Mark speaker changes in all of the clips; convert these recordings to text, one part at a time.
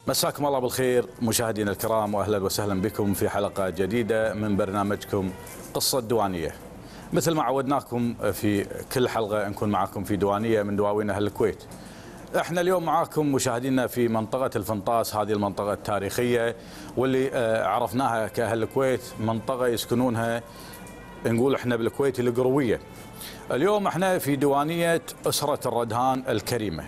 Speaker 1: مساكم الله بالخير مشاهدينا الكرام، واهلا وسهلا بكم في حلقه جديده من برنامجكم قصه ديوانيه. مثل ما عودناكم في كل حلقه نكون معاكم في ديوانيه من دواوين اهل الكويت. احنا اليوم معاكم مشاهدينا في منطقه الفنطاس، هذه المنطقه التاريخيه واللي عرفناها كاهل الكويت، منطقه يسكنونها نقول احنا بالكويت القرويه. اليوم احنا في ديوانيه اسره الردهان الكريمه.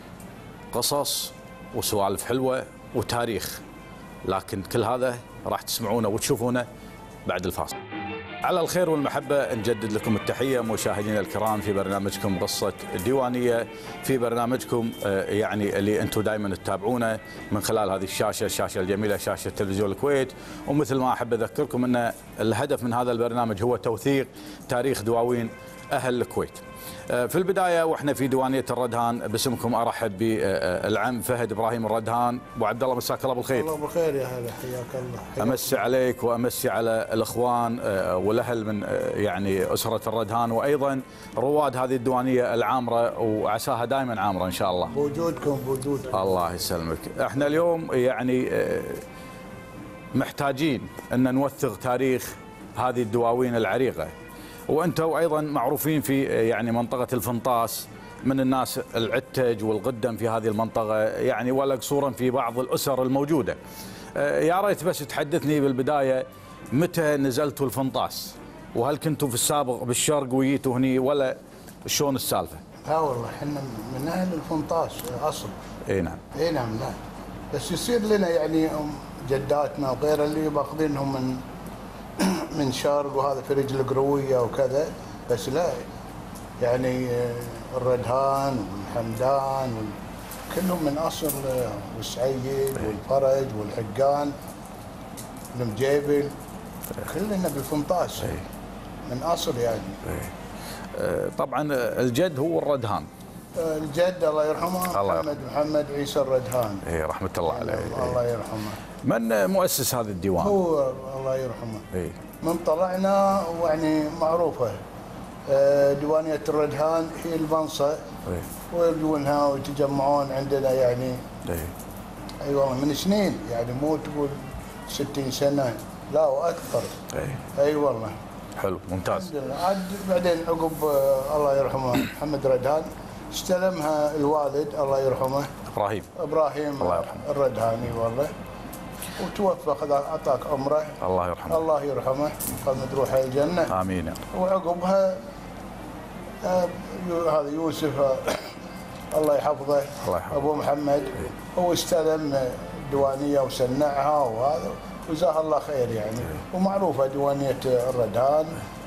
Speaker 1: قصص وسوالف حلوه وتاريخ، لكن كل هذا راح تسمعونه وتشوفونه بعد الفاصل. على الخير والمحبه نجدد لكم التحيه مشاهدينا الكرام في برنامجكم قصه ديوانيه، في برنامجكم يعني اللي انتم دائما تتابعونه من خلال هذه الشاشه الجميله، شاشه تلفزيون الكويت. ومثل ما احب اذكركم ان الهدف من هذا البرنامج هو توثيق تاريخ دواوين اهل الكويت. في البدايه واحنا في ديوانيه الردهان باسمكم ارحب بالعم فهد ابراهيم الردهان. ابو عبد الله مساك الله بالخير.
Speaker 2: الله بالخير يا هلا، حياك الله.
Speaker 1: امسي عليك وامسي على الاخوان والاهل من يعني اسره الردهان، وايضا رواد هذه الديوانيه العامره وعساها دائما عامره ان شاء الله.
Speaker 2: بوجودكم.
Speaker 1: الله يسلمك. احنا اليوم يعني محتاجين ان نوثق تاريخ هذه الدواوين العريقه، وانتم ايضا معروفين في يعني منطقه الفنطاس من الناس العتج والقدم في هذه المنطقه، يعني ولا قصورا في بعض الاسر الموجوده. يا ريت بس تحدثني بالبدايه متى نزلتوا الفنطاس؟ وهل كنتوا في السابق بالشرق وجيتوا هني ولا شلون السالفه؟
Speaker 2: لا والله احنا من اهل الفنطاس اصل.
Speaker 1: اي نعم.
Speaker 2: اي نعم. لا بس يصير لنا يعني جداتنا وغيرها اللي باخذينهم من شرق وهذا في رجل القرويه وكذا، بس لا يعني الردهان والحمدان كلهم من اصل، والسعيد والفرج والحقان والمجيبل كلنا بالفنطاس من اصل يعني.
Speaker 1: طبعا الجد هو الردهان.
Speaker 2: الجد الله يرحمه محمد عيسى الردهان.
Speaker 1: اي رحمه الله عليه.
Speaker 2: الله يرحمه.
Speaker 1: من مؤسس هذا الديوان؟
Speaker 2: هو الله يرحمه.
Speaker 1: اي
Speaker 2: من طلعنا ويعني معروفه ديوانيه الردهان هي البنصه، ويرجونها ويتجمعون عندنا يعني. اي والله من سنين، يعني مو تقول 60 سنه، لا واكثر. اي والله.
Speaker 1: حلو ممتاز.
Speaker 2: عاد بعدين عقب الله يرحمه محمد ردهان استلمها الوالد الله يرحمه ابراهيم
Speaker 1: الله يرحمه
Speaker 2: الردهاني والله، وتوفى اعطاك عمره
Speaker 1: الله يرحمه.
Speaker 2: الله يرحمه قامت روحه الجنه.
Speaker 1: امين.
Speaker 2: وعقبها هذا يوسف الله يحفظه ابو محمد هو استلم الديوانيه وسنعها وهذا، وجزاه الله خير يعني. ومعروفه ديوانيه الردهان.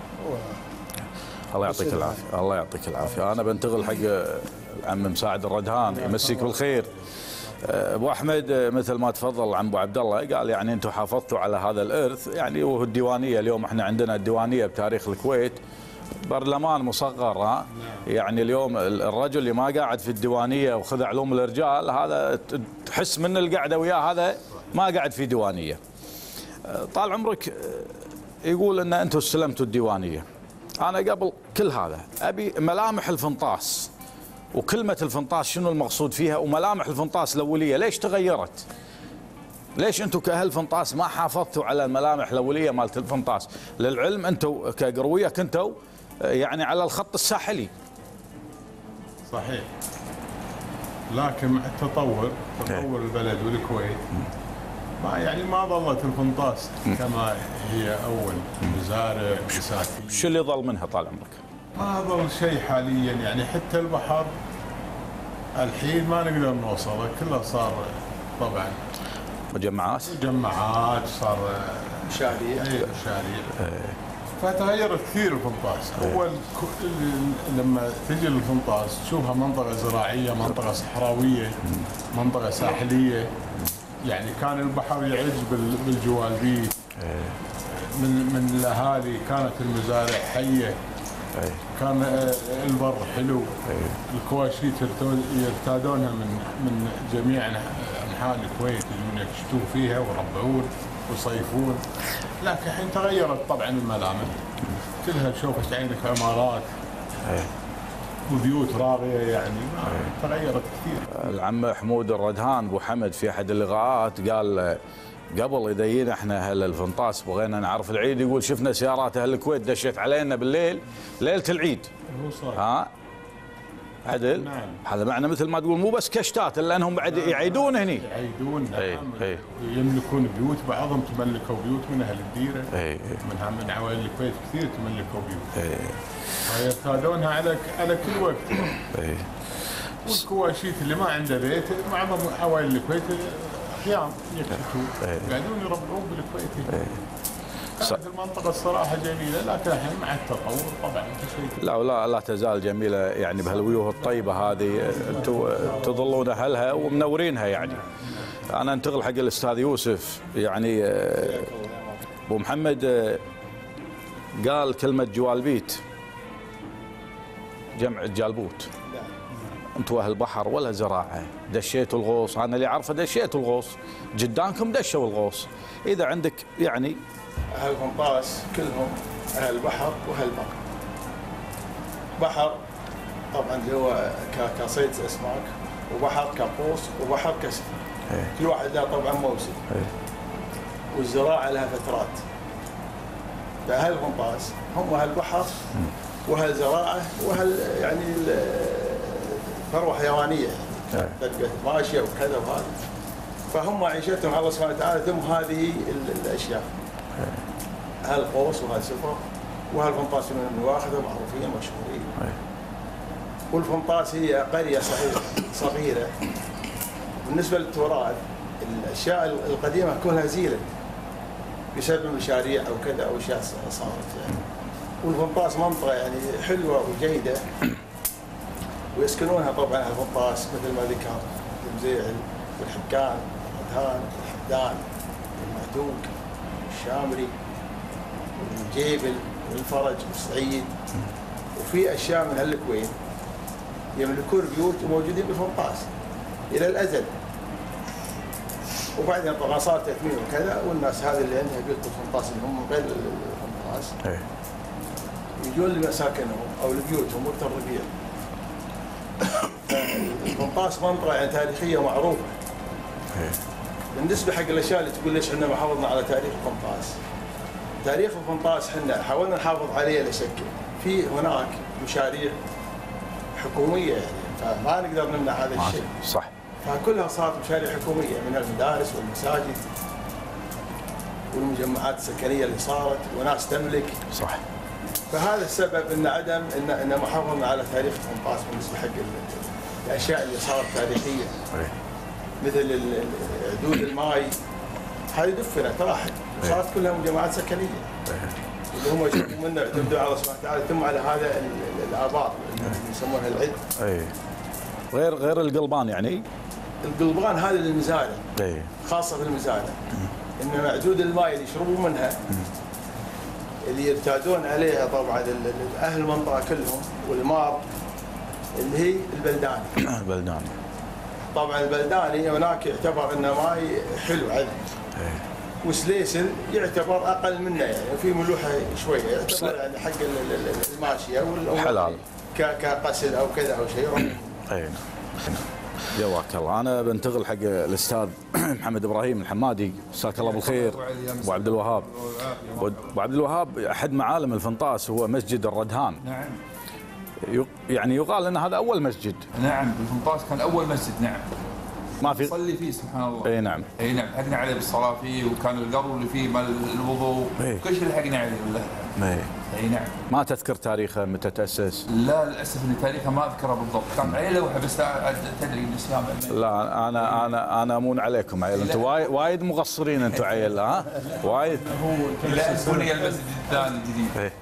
Speaker 1: الله يعطيك العافيه. الله يعطيك العافيه. انا بنتقل حق عم مساعد الردهان، يمسيك بالخير. ابو احمد مثل ما تفضل عم ابو عبد الله قال يعني انتم حافظتوا على هذا الارث يعني، وهو الديوانيه اليوم احنا عندنا الديوانيه بتاريخ الكويت برلمان مصغر. يعني اليوم الرجل اللي ما قاعد في الديوانيه وخذ علوم الرجال هذا تحس من القعده وياه هذا ما قاعد في ديوانيه. طال عمرك يقول ان انتم استلمتوا الديوانيه. انا قبل كل هذا ابي ملامح الفنطاس، وكلمه الفنطاس شنو المقصود فيها، وملامح الفنطاس الاوليه ليش تغيرت؟ ليش انتم كاهل فنطاس ما حافظتوا على الملامح الاوليه مالت الفنطاس؟ للعلم انتم كقرويه كنتوا يعني على الخط الساحلي.
Speaker 3: صحيح، لكن مع تطور البلد والكويت ما ظلت الفنطاس كما هي اول، مزارع مساكن.
Speaker 1: شو اللي ظل منها طال عمرك؟
Speaker 3: ما ظل شيء حاليا يعني. حتى البحر الحين ما نقدر نوصله، كله صار طبعا
Speaker 1: مجمعات
Speaker 3: صار مشاريع. فتغيرت كثير الفنطاس. اول لما تجي الفنطاس تشوفها منطقه زراعيه، منطقه صحراويه، منطقه ساحليه. يعني كان البحر يعج بالجوالبيت. من الاهالي كانت المزارع حيه. كان البر حلو. الكواشيت يرتادونها من جميع انحاء الكويت، يجون يكشتون فيها ويربعون ويصيفون. لكن الحين تغيرت طبعا الملامح، كلها شوفت عينك عمارات. وبيوت راغيه يعني تغيرت كثير.
Speaker 1: العم حمود الردهان ابو حمد في احد اللقاءات قال قبل اذا جينا احنا اهل الفنطاس بغينا نعرف العيد، يقول شفنا سيارات اهل الكويت دشت علينا بالليل ليله العيد. ها عدل؟
Speaker 3: نعم.
Speaker 1: هذا معنى مثل ما تقول مو بس كشتات الا انهم بعد يعيدون هني.
Speaker 3: يعيدون
Speaker 1: نعم.
Speaker 3: يملكون بيوت، بعضهم تملكوا بيوت من اهل الديره. من عوائل الكويت كثير تملكوا بيوت. فيرتادونها على كل وقت. والكواشيت اللي ما عنده بيت معظم عوائل الكويت خيام يكشفوا قاعدون يربعون بالكويت. كانت المنطقة الصراحة جميلة، لكن الحين مع التطور طبعا
Speaker 1: لا تزال جميلة يعني بهالوجوه الطيبة هذه، انتم تظلون اهلها ومنورينها يعني. انا انتقل حق الاستاذ يوسف. يعني ابو محمد قال كلمة جوالبيت جمع جالبوت. انتم اهل بحر ولا زراعة، دشيتوا الغوص، انا اللي عارفه دشيتوا الغوص، جدانكم دشوا الغوص. اذا عندك يعني
Speaker 4: أهل فنطاس كلهم أهل بحر وأهل بر. بحر طبعا اللي هو كصيد أسماك، وبحر كقوس، وبحر كسب. كل واحد له طبعا موسم. والزراعة لها فترات. فأهل فنطاس هم أهل بحر وأهل زراعة وأهل يعني ثروة حيوانية، ماشية وكذا وهذا. فهم عيشتهم على الله سبحانه وتعالى ثم هذه الأشياء. أهل قوس وأهل سفر وأهل فنطاس من النواخذة معروفين مشهورين. والفنطاس هي قرية صغيرة. بالنسبة للتراث الأشياء القديمة كلها زيلت بسبب مشاريع أو كذا أو أشياء صارت يعني. والفنطاس منطقة يعني حلوة وجيدة ويسكنونها طبعا أهل فنطاس مثل ما ذكر المزيعل والحكان والردهان والحدان والمعدوق الشامري والجيبل والفرج والصعيد. وفي اشياء من هالكويت يملكون بيوت وموجودين بالفنطاس الى الازل. وبعدين طبعا صار تثمين وكذا، والناس هذه اللي عندها بيوت بالفنطاس اللي هم من غير الفنطاس يجون لمساكنهم او لبيوتهم وقت الربيع. الفنطاس منطقه يعني تاريخيه معروفه. بالنسبه حق الاشياء اللي تقول ليش احنا ما حافظنا على تاريخ الفنطاس، تاريخ الفنطاس احنا حاولنا نحافظ عليه لا شك. في هناك مشاريع حكوميه يعني فما نقدر نمنع هذا الشيء.
Speaker 1: صح.
Speaker 4: فكلها صارت مشاريع حكوميه من المدارس والمساجد والمجمعات السكنيه اللي صارت وناس تملك.
Speaker 1: صح.
Speaker 4: فهذا السبب ان عدم ان ما حافظنا على تاريخ الفنطاس بالنسبه حق الاشياء اللي صارت تاريخيه. مثل عدود الماي هذه دفنت راحت وصارت كلها مجمعات سكنيه اللي هم يشوفوا منه يعتمدوا على الله سبحانه وتعالى ثم على هذا الابار اللي يسمونها العد.
Speaker 1: غير القلبان يعني
Speaker 4: القلبان هذه للمزارع خاصه في المزارع. انما عدود الماء اللي يشربوا منها اللي يرتادون عليها طبعا اهل المنطقه كلهم والمار اللي هي البلداني.
Speaker 1: البلداني
Speaker 4: طبعا البلداني هناك يعتبر انه ماي حلو عذب. وسليسل يعتبر اقل منه يعني وفي ملوحه شويه يعتبر يعني حق الماشيه
Speaker 1: حلال
Speaker 4: كقسل او كذا او شيء.
Speaker 1: اي جواك الله. انا بنتقل حق الاستاذ محمد ابراهيم الحمادي. مساك الله بالخير. ابو عبد الوهاب. ابو عبد الوهاب احد معالم الفنطاس هو مسجد الردهان.
Speaker 5: نعم.
Speaker 1: يعني يقال ان هذا اول مسجد.
Speaker 5: نعم بالفنطاس كان اول مسجد. نعم.
Speaker 1: ما في
Speaker 5: نصلي فيه سبحان الله.
Speaker 1: اي نعم.
Speaker 5: اي نعم حقنا عليه بالصلاه فيه وكان القبر اللي فيه مال الوضوء كل شيء لحقنا عليه بالله. اي نعم.
Speaker 1: ما تذكر تاريخه متى تاسس؟
Speaker 5: لا للاسف ان تاريخه ما اذكره بالضبط، كان عليه لوحه بس تدري الاسلام.
Speaker 1: لا انا امون عليكم عيل، انتم وايد مقصرين انتم عيل. ها وايد.
Speaker 5: لا بني المسجد الثاني الجديد.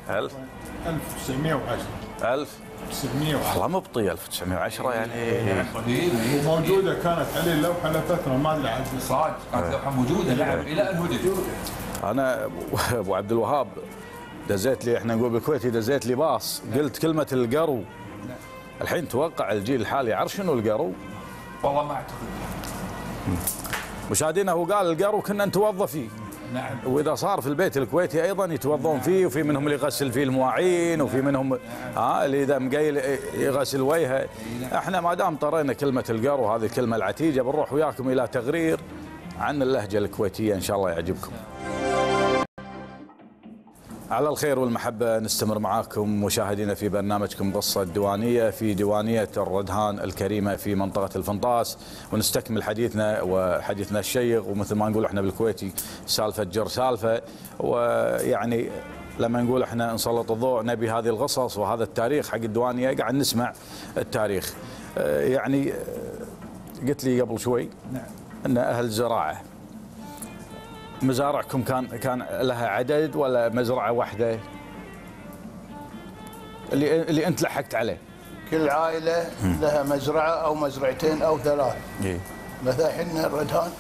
Speaker 3: 1910 1910
Speaker 1: والله مو بطيء 1910 يعني
Speaker 3: وموجوده كانت عليه اللوحه لفتره ما ادري عاد
Speaker 5: صاد كانت لوحه موجوده. نعم الى ان هدد.
Speaker 1: انا ابو عبد الوهاب دزيت لي احنا نقول بالكويتي دزيت لي باص قلت كلمه القرو. الحين توقع الجيل الحالي يعرف شنو القرو؟
Speaker 5: والله ما اعتقد.
Speaker 1: مشاهدينا هو قال القرو كنا نتوظف فيه
Speaker 5: نعم.
Speaker 1: واذا صار في البيت الكويتي ايضا يتوضون فيه، وفي منهم اللي يغسل فيه المواعين، وفي منهم اللي اذا مقيل يغسل وجهه. احنا ما دام طرينا كلمه القرو هذه الكلمه العتيجه، بنروح وياكم الى تقرير عن اللهجه الكويتيه ان شاء الله يعجبكم. على الخير والمحبة نستمر معاكم مشاهدينا في برنامجكم قصة ديوانية في ديوانية الردهان الكريمة في منطقة الفنطاس، ونستكمل حديثنا وحديثنا الشيق، ومثل ما نقول احنا بالكويتي سالفة جر سالفة. ويعني لما نقول احنا نسلط الضوء نبي هذه القصص وهذا التاريخ حق الديوانية، قاعد نسمع التاريخ. يعني قلت لي قبل شوي ان اهل زراعة، مزارعكم كان لها عدد ولا مزرعه واحده اللي انت لحقت عليه؟
Speaker 2: كل عائله لها مزرعه او مزرعتين او ثلاث. مثلا احنا الردهان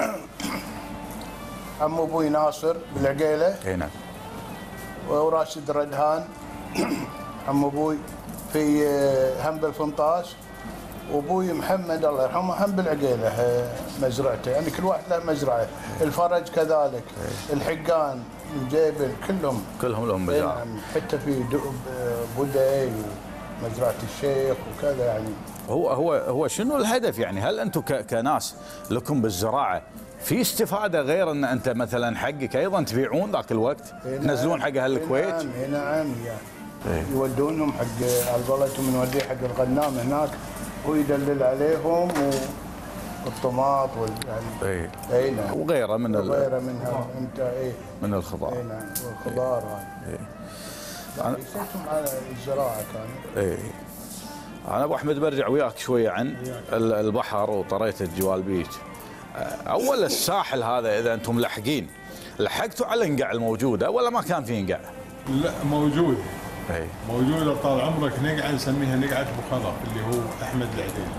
Speaker 2: عم ابوي ناصر بالعقيله.
Speaker 1: اي نعم.
Speaker 2: وراشد ردهان عم ابوي في هم بالفنطاس، وابوي محمد الله يرحمه هم بالعقيله مزرعته، يعني كل واحد له مزرعه. الفرج كذلك، الحقان، الجيبل، كلهم
Speaker 1: لهم مزرعه.
Speaker 2: نعم. حتى في بودي ومزرعه الشيخ وكذا. يعني
Speaker 1: هو شنو الهدف؟ يعني هل انتم كناس لكم بالزراعه في استفاده غير ان انت مثلا حقك ايضا تبيعون ذاك الوقت؟ تنزلون حق اهل الكويت؟
Speaker 2: نعم يعني يودونهم حق البلد ونوديه حق الغنام هناك ويدلل عليهم، والطماط
Speaker 1: يعني
Speaker 2: اي نعم،
Speaker 1: وغيره منها
Speaker 2: انت
Speaker 1: من الخضار.
Speaker 2: اي نعم، والخضار هاي يسيتهم على الزراعه كانت.
Speaker 1: انا ابو احمد برجع وياك شويه عن البحر وطريقه الجوالبيت. اول الساحل هذا اذا انتم ملحقين، لحقتوا على النقع الموجوده ولا ما كان في نقع؟
Speaker 3: لا موجود. موجوده طال عمرك نقعه نسميها نقعه ابو خضر اللي هو احمد العديله.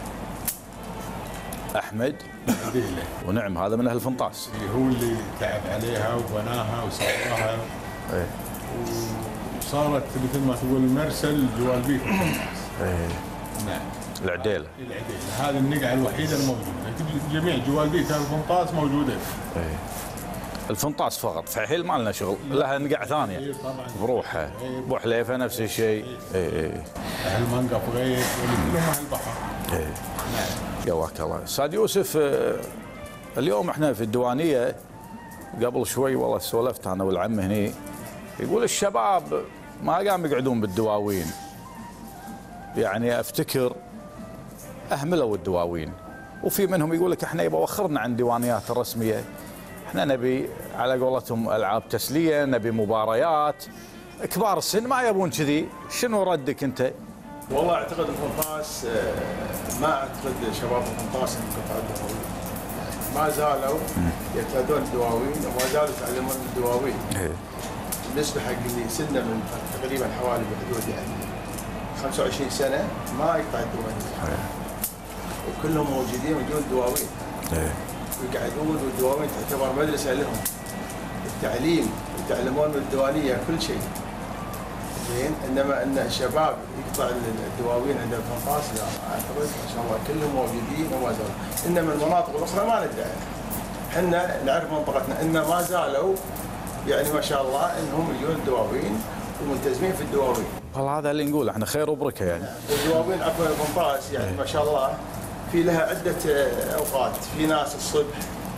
Speaker 1: احمد العديله ونعم، هذا من اهل الفنطاس
Speaker 3: اللي هو اللي تعب عليها وبناها وسواها. وصارت مثل ما تقول مرسل جوالبيت الفنطاس. نعم
Speaker 1: العديله.
Speaker 3: هذه النقعه الوحيده الموجوده، جميع جوالبيت الفنطاس موجوده.
Speaker 1: الفنطاس فقط، فحيل ما لنا شغل، لها نقع ثانيه بروحها. ابو حليفه نفس الشيء.
Speaker 3: اهل منقف غير، كلهم اهل البحر.
Speaker 1: نعم. جواك الله. استاذ يوسف، اليوم احنا في الديوانيه قبل شوي والله سولفت انا والعم هني، يقول الشباب ما قام يقعدون بالدواوين. يعني افتكر اهملوا الدواوين، وفي منهم يقول لك احنا يبغى وخرنا عن الديوانيات الرسميه، احنا نبي على قولتهم العاب تسليه، نبي مباريات. كبار السن ما يبون كذي، شنو ردك انت؟
Speaker 4: والله اعتقد الفنطاس، ما اعتقد شباب الفنطاس انهم ما زالوا يعتادون الدواوين وما زالوا يتعلمون الدواوين. بالنسبه حق اللي سنه من تقريبا حوالي بحدود يعني 25 سنه ما يقطع الدواوين. وكلهم موجودين بدون دواوين. ويقعدون والدواوين تعتبر مدرسه لهم. التعليم يتعلمون من الديوانيه كل شيء. زين، انما ان الشباب يقطع الدواوين عند الفنطاس لا، اعتقد ما شاء الله كلهم موجودين وما زالوا. انما المناطق الاخرى ما ندري عنها. احنا نعرف منطقتنا ان ما زالوا يعني ما شاء الله انهم يجون الدواوين وملتزمين في الدواوين.
Speaker 1: والله هذا اللي نقول احنا خير وبركه يعني.
Speaker 4: الدواوين عفوا الفنطاس يعني ما شاء الله في لها عده اوقات، في ناس الصبح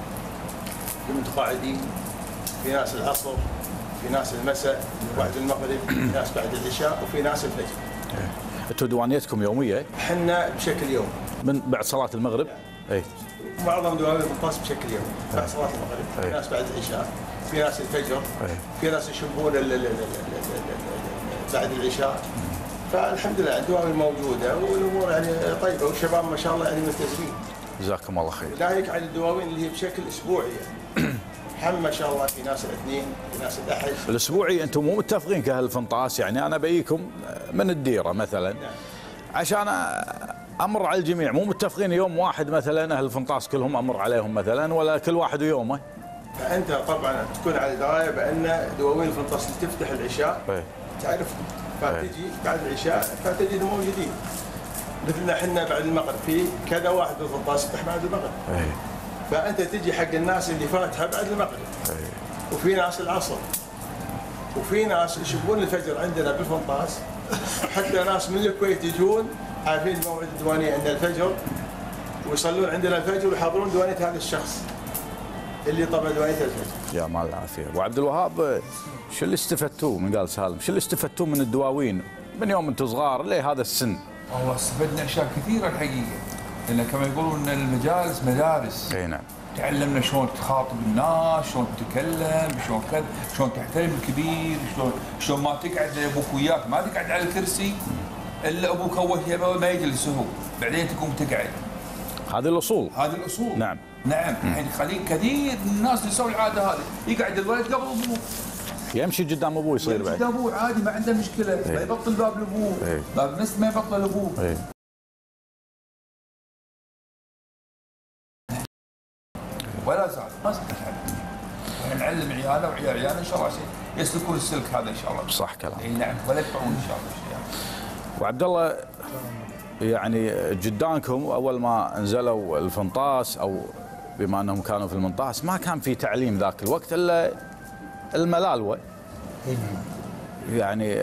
Speaker 4: المتقاعدين، في ناس العصر، في ناس المساء بعد المغرب، في ناس بعد العشاء، وفي ناس الفجر.
Speaker 1: انتم ديوانيتكم يوميه؟
Speaker 4: احنا بشكل يومي.
Speaker 1: من بعد صلاه المغرب؟ اي.
Speaker 4: معظم ديوانيات الفنطاس بشكل يومي، بعد صلاه المغرب، في ناس بعد العشاء، في ناس الفجر، في ناس يشبون بعد العشاء. فالحمد لله الدواوين موجوده والامور يعني طيبه، والشباب ما شاء الله يعني ملتزمين.
Speaker 1: جزاكم الله خير.
Speaker 4: ناهيك عن الدواوين اللي هي بشكل اسبوعي يعني. هم ما شاء الله في ناس الاثنين، في ناس الاحد.
Speaker 1: الاسبوعي انتم مو متفقين كاهل الفنطاس؟ يعني انا بيكم من الديره مثلا عشان امر على الجميع، مو متفقين يوم واحد مثلا اهل الفنطاس كلهم امر عليهم مثلا، ولا كل واحد ويومه؟
Speaker 4: فانت طبعا تكون على درايه بان دواوين الفنطاس اللي تفتح العشاء تعرفهم، فتجي بعد العشاء فتجد موجودين. مثلنا احنا بعد المغرب في كذا واحد بالفنطاس يفتح بعد المغرب. فانت تجي حق الناس اللي فاتحه بعد المغرب. وفي ناس العصر، وفي ناس يشوفون الفجر عندنا بالفنطاس، حتى ناس من الكويت يجون عارفين موعد الديوانيه عندنا الفجر ويصلون عندنا الفجر ويحضرون ديوانيه هذا الشخص اللي طبع ديوانيه الفجر.
Speaker 1: يا مال العافيه. ابو عبد الوهاب، شو اللي استفدتوه من قال سالم؟ شو اللي استفدتوه من الدواوين من يوم انتم صغار ليه هذا السن؟
Speaker 5: والله استفدنا اشياء كثيره الحقيقه، لان كما يقولون ان المجالس مدارس.
Speaker 1: اي نعم.
Speaker 5: تعلمنا شلون تخاطب الناس، شلون تتكلم، شلون كذا، شلون تحترم الكبير، شلون ما تقعد ابوك وياك، ما تقعد على الكرسي الا ابوك اول شيء ما يجلس هو، بعدين تقوم تقعد.
Speaker 1: هذه الاصول.
Speaker 5: هذه الاصول.
Speaker 1: نعم.
Speaker 5: نعم، الحين خليك كثير من الناس يسوي العاده هذه، يقعد الولد قبل ابوه.
Speaker 1: يمشي قدام ابوه يصير بعد.
Speaker 5: قدام ابوه عادي ما عنده مشكله، ما يبطل باب لابوه، باب المسجد ما يبطل ابوه. ولا زال ما نتعلم. احنا نعلم عيالنا وعيال عيالنا ان شاء الله يسلكون السلك هذا ان شاء الله.
Speaker 1: صح كلام.
Speaker 5: اي نعم، ولا يدفعون ان شاء الله.
Speaker 1: وعبد الله، يعني جدانكم اول ما نزلوا الفنطاس او بما انهم كانوا في المنطاس ما كان في تعليم ذاك الوقت الا الملالوه. يعني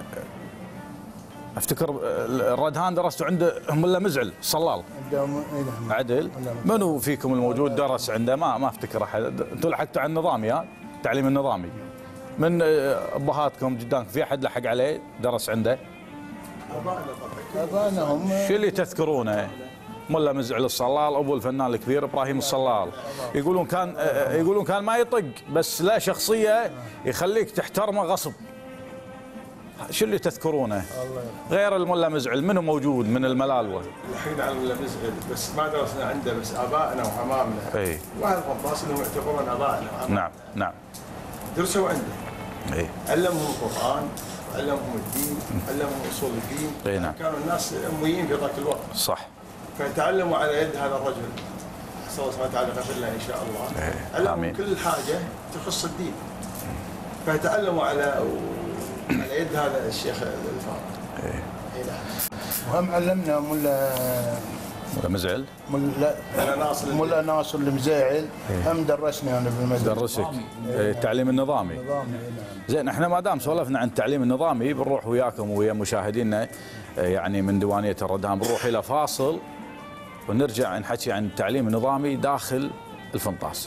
Speaker 1: افتكر الردهان درستوا عنده ملا مزعل صلال. عدل. منو فيكم الموجود درس عنده؟ ما افتكر احد. انتم لحقتوا على النظامي، ها؟ التعليم النظامي. من ابهاتكم جدانكم في احد لحق عليه درس عنده؟
Speaker 2: ابائنا هم.
Speaker 1: شو اللي تذكرونه؟ ملا مزعل الصلال، ابو الفنان الكبير ابراهيم الصلال. يقولون كان ما يطق بس لا شخصيه يخليك تحترمه غصب. شو اللي تذكرونه؟ غير الملا مزعل منو موجود من الملالوه؟
Speaker 4: الحين على الملا مزعل بس ما درسنا عنده، بس ابائنا وعمامنا.
Speaker 1: اي.
Speaker 4: واهل الفنطاس اللي يعتبرون ابائنا وعمامنا.
Speaker 1: نعم.
Speaker 4: درسوا عنده. اي. علمهم القران، علمهم الدين، علمهم اصول الدين.
Speaker 1: اي نعم.
Speaker 4: كانوا الناس امويين في ذاك الوقت.
Speaker 1: صح.
Speaker 4: فتعلموا على يد هذا الرجل. نسال الله سبحانه وتعالى يغفر له ان شاء الله. علمهم كل حاجه تخص الدين. فتعلموا على يد هذا الشيخ الفاضل. اي نعم.
Speaker 2: وهم علمنا ملا
Speaker 1: مزعل.
Speaker 2: ملا ناصر المزاعل. هم درسني انا بالمدرسه.
Speaker 1: درسك التعليم النظامي. زين، احنا ما دام سولفنا عن التعليم النظامي بنروح وياكم ويا مشاهدينا يعني من ديوانيه الردهان، بنروح الى فاصل ونرجع نحكي عن التعليم النظامي داخل الفنطاس.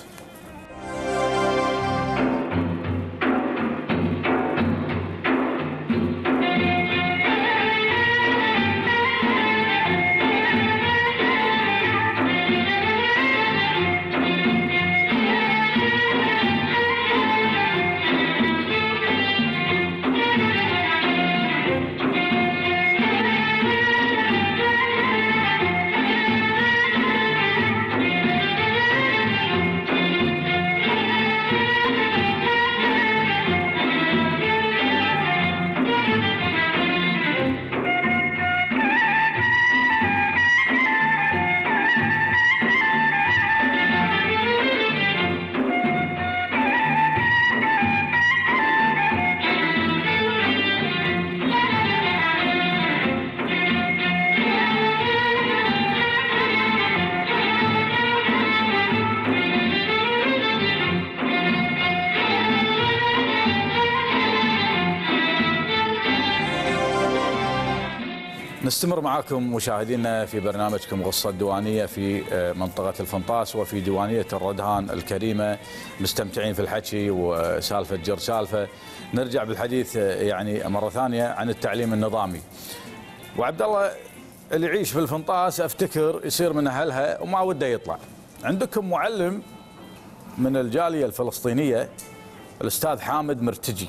Speaker 1: نستمر معكم مشاهدينا في برنامجكم غصة ديوانية في منطقة الفنطاس وفي ديوانية الردهان الكريمة، مستمتعين في الحكي وسالفة جر سالفة. نرجع بالحديث يعني مرة ثانية عن التعليم النظامي. وعبد الله، اللي يعيش في الفنطاس افتكر يصير من اهلها وما وده يطلع. عندكم معلم من الجالية الفلسطينية الاستاذ حامد مرتجي.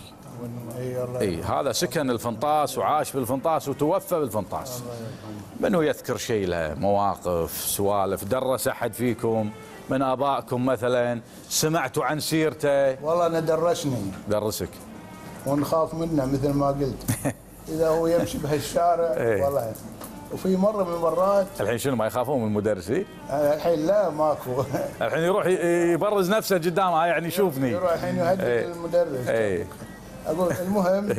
Speaker 1: اي، هذا سكن الفنطاس وعاش في الفنطاس وتوفى بالفنطاس. منو يذكر شيء له؟ مواقف، سوالف، درس احد فيكم من ابائكم مثلا؟ سمعتوا عن سيرته؟
Speaker 2: والله انا درسني.
Speaker 1: درسك؟
Speaker 2: ونخاف منه مثل ما قلت. اذا هو يمشي بهالشارع والله. وفي مره من المرات
Speaker 1: الحين شنو ما يخافون من المدرسين؟
Speaker 2: الحين لا ماكو.
Speaker 1: الحين يروح يبرز نفسه قدامها يعني شوفني.
Speaker 2: يروح الحين يهدد المدرس. اقول المهم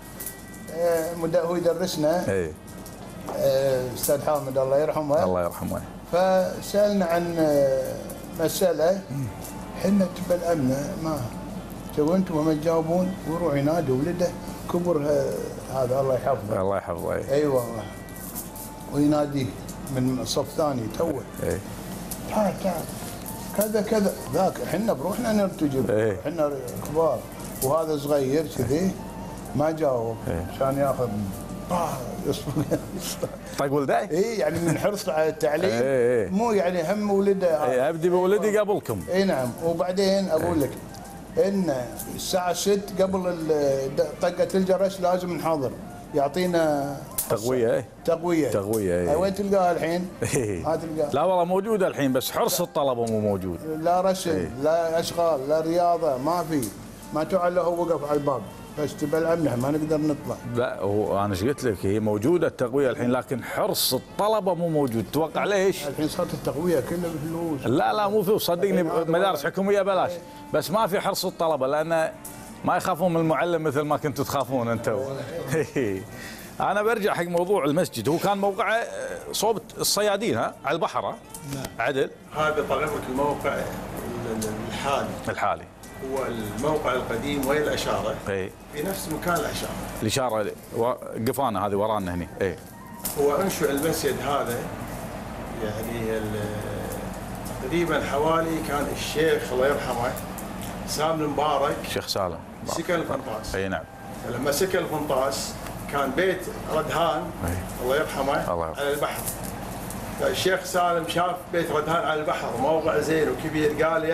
Speaker 2: هو يدرسنا استاذ حامد الله يرحمه.
Speaker 1: الله يرحمه.
Speaker 2: فسالنا عن مساله حنا تبى الامن ما تو انتم ما تجاوبون ويروح ينادي ولده كبر هذا الله يحفظه.
Speaker 1: الله يحفظه.
Speaker 2: اي والله. ويناديه من صف ثاني توه. تعال تعال كذا كذا ذاك احنا بروحنا نرتجب احنا كبار وهذا صغير كذي ما جاوب عشان ياخذ
Speaker 1: طق ولده؟
Speaker 2: اي يعني من حرص على التعليم مو يعني هم ولده
Speaker 1: ابدي بولدي قبلكم.
Speaker 2: اي نعم. وبعدين اقول لك ان الساعه 6 قبل طقه الجرس لازم نحاضر يعطينا
Speaker 1: تقويه.
Speaker 2: تقويه. وين تلقاها الحين؟ ما تلقاها.
Speaker 1: لا والله موجوده الحين بس حرص الطلبه مو موجود.
Speaker 2: لا رسم لا اشغال لا رياضه ما في. ما تعال هو وقف على الباب بس تبلعنا ما نقدر نطلع.
Speaker 1: لا هو انا ايش قلت لك هي موجوده التقويه الحين لكن حرص الطلبه مو موجود. توقع ليش؟
Speaker 2: الحين صارت التقويه كلها بفلوس.
Speaker 1: لا مو فلوس صدقني مدارس حكوميه بلاش بس ما في حرص الطلبه لان ما يخافون من المعلم مثل ما كنتوا تخافون انتم. انا برجع حق موضوع المسجد. هو كان موقعه صوب الصيادين على البحر.
Speaker 4: نعم.
Speaker 1: عدل.
Speaker 4: هذا طال عمرك الموقع الحالي هو الموقع القديم وين الاشاره. في نفس مكان
Speaker 1: الاشاره قفانه هذه ورانا هنا.
Speaker 4: هو انشئ المسجد هذا يعني تقريبا حوالي كان الشيخ الله يرحمه سالم المبارك.
Speaker 1: الشيخ سالم
Speaker 4: سكن الفنطاس.
Speaker 1: اي نعم.
Speaker 4: فلما سكن الفنطاس كان بيت ردهان الله يرحمه على البحر. فالشيخ سالم شاف بيت ردهان على البحر موقع زين وكبير قال